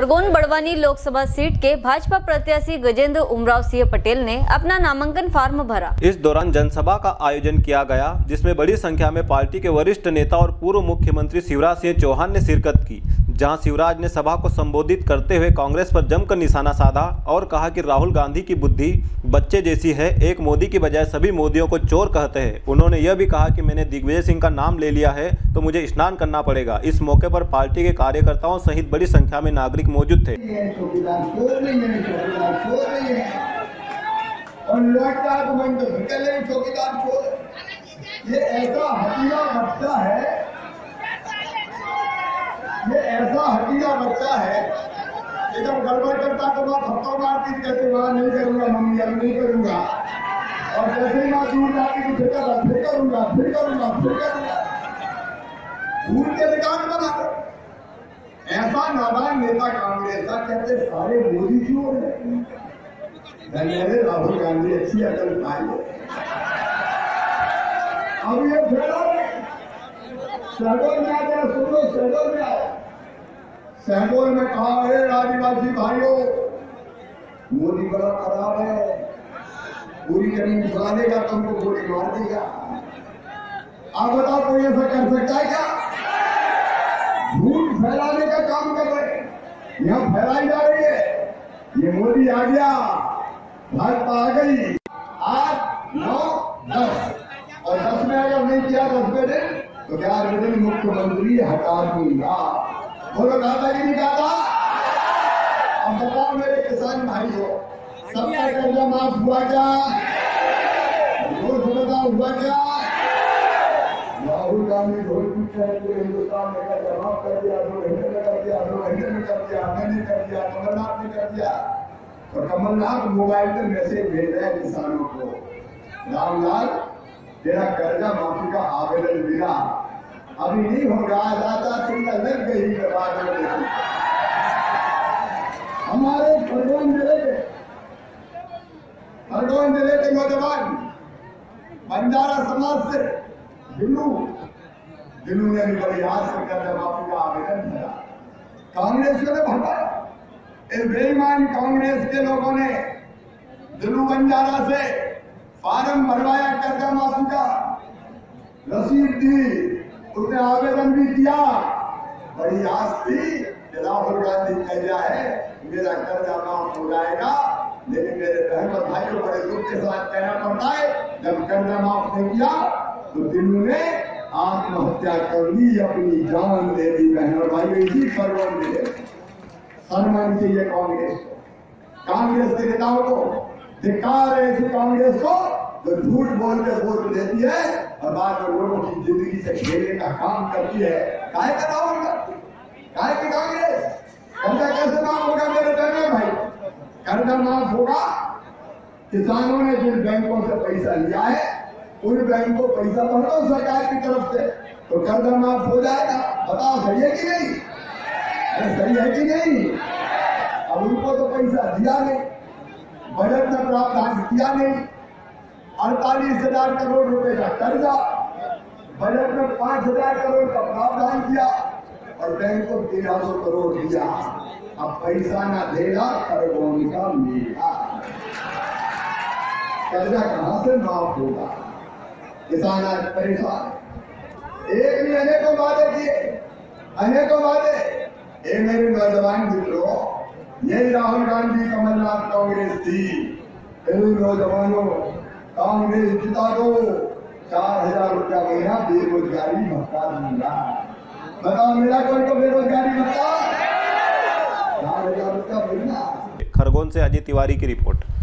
Khargone Barwani Lok Sabha seat के भाजपा प्रत्याशी गजेंद्र उमराव सिंह पटेल ने अपना नामांकन फार्म भरा। इस दौरान जनसभा का आयोजन किया गया, जिसमें बड़ी संख्या में पार्टी के वरिष्ठ नेता और पूर्व मुख्यमंत्री शिवराज सिंह चौहान ने शिरकत की। जहां शिवराज ने सभा को संबोधित करते हुए कांग्रेस पर जमकर निशाना साधा और कहा कि राहुल गांधी की बुद्धि बच्चे जैसी है, एक मोदी की बजाय सभी मोदियों को चोर कहते हैं। उन्होंने यह भी कहा कि मैंने दिग्विजय सिंह का नाम ले लिया है तो मुझे स्नान करना पड़ेगा। इस मौके पर पार्टी के कार्यकर्ताओं सहित बड़ी संख्या में नागरिक मौजूद थे। ये ऐसा हटीला बच्चा है कि जब गड़बड़ करता तो मैं थप्पड़ मारती कहते वहां नहीं करूंगा मम्मी, अब नहीं करूंगा, और जैसे ही मैं दूर जाती तो फिर करूंगा भूल के रिकॉर्ड बना दो। ऐसा नादान नेता कांग्रेस का कहते सारे मोदी क्यों है। राहुल गांधी अच्छी अकल पाई है। अब ये शहडोल में आ गया, सुन लो, शहडोल में आया। शहडोल में कहा है आदिवासी भाइयों, मोदी बड़ा खराब है, पूरी जमीन उड़ा देगा, तुमको गोली मार देगा। आप बताओ कोई ऐसा कर सकता है क्या? झूठ फैलाने का काम कर रहे हैं, यहाँ फैलाई जा रही है। ये मोदी आ गया, भाजपा आ गई, 8, 9, 10 और 10 में अगर नहीं किया 10 में तो क्या मुख्यमंत्री हटा दूंगा। बोलो दादा जी नहीं कहा था। अब बताओ मेरे किसान भाइयों, सबका कर्जा माफ हुआ क्या? हुआ क्या? राहुल गांधी ढोल पूरे हिंदुस्तान में कर्जा माफ कर दिया, 2 घंटे में कर दिया, 2 घंटे में कर दिया, मैंने कर दिया, कमलनाथ ने कर दिया। और कमलनाथ मोबाइल पर मैसेज भेज रहे हैं किसानों को, रामलाल तेरा कर्जा माफी का आवेदन मिला, अभी नहीं होगा, दादा तुम लग गई। हमारे खरगोन जिले के नौजवान बंजारा समाज से दिल्लू ने भी बड़ी आज से कर्जा माफी का आवेदन किया। कांग्रेस ने भगाया, बेईमान कांग्रेस के लोगों ने दिल्लू बंजारा से फार्म भरवाया, कर्जा माफी का रसीद दी, उसने आवेदन भी किया। बड़ी आस थी राहुल गांधी कह दिया है मेरा कर्जा माफ हो जाएगा, लेकिन मेरे बहन और भाइयों बड़े दुख के साथ कहना पड़ता है जब कर्जा माफ नहीं किया तो दिल्लू ने आत्महत्या कर ली, अपनी जान दे दी। बहन और भाइयों इसी खरगोन जिले सम्मान चाहिए कांग्रेस के नेताओं को, धिक्कार है इसी कांग्रेस को तो झूठ बोल के वोट देती है और बाद में लोगों की जिंदगी से खेलने का काम करती है। काहे का नाम होगा, काहे की कांग्रेस? कर्जा कैसे माफ होगा मेरे बहनों भाई? कर्जा माफ होगा किसानों ने जिन बैंकों से पैसा लिया है उन बैंक को पैसा भर दो सरकार की तरफ से तो कर्जा माफ हो जाएगा। बताओ सही है कि नहीं? सही है कि नहीं? अब उनको तो पैसा दिया नहीं, बजट में प्रावधान किया नहीं, 48,000 करोड़ रुपए का कर्जा, बजट में 5,000 करोड़ का प्रावधान किया और बैंक को 1,300 करोड़ दिया। अब पैसा ना देगा खरगोन का मेला, कर्जा कहां से माफ होगा? किसान आज परेशान, एक भी अनेकों वादे किए, अनेकों वादे। ये मेरे नौजवान मित्रों, यही राहुल गांधी कमलनाथ कांग्रेस थी। नौजवानों कांग्रेस जिता दो, 4,000 रुपया महीना बेरोजगारी भत्ता दूंगा। बताओ मेरा कोई तो बेरोजगारी भत्ता 4,000 रुपया महीना। खरगोन से अजय तिवारी की रिपोर्ट।